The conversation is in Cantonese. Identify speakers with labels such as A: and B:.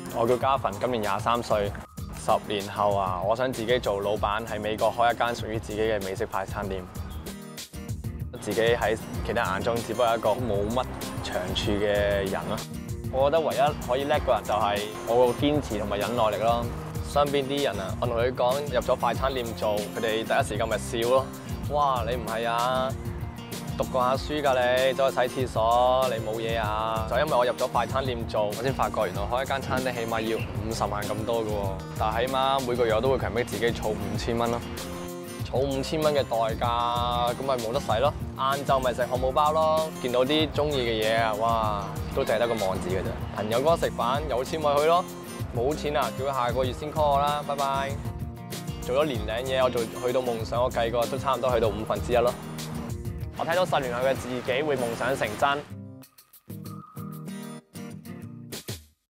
A: 我叫嘉芬，今年23歲。10年後啊，我想自己做老闆，喺美國開一間屬於自己嘅美式快餐店。自己喺其他眼中只不過係一個冇乜長處嘅人咯。我覺得唯一可以叻個人就係我個堅持同埋忍耐力咯。身邊啲人啊，我同佢講入咗快餐店做，佢哋第一時間咪笑咯。哇！你唔係啊？讀過下書㗎你，走去洗廁所，你冇嘢啊？就因為我入咗快餐店做，我先發覺原來開一間餐廳起碼要50萬咁多㗎喎。但係起碼每個月我都會強迫自己儲5000蚊咯。儲5000蚊嘅代價，咁咪冇得使咯。晏晝咪食漢堡包咯。見到啲中意嘅嘢啊，哇，都淨係得個望字嘅啫。朋友哥食飯，有錢咪去咯。冇錢啊，叫佢下個月先 call 我啦。拜拜。做咗年零嘢，我去到夢想，我計過都差唔多去到1/5咯。我睇到10年後嘅自己會夢想成真。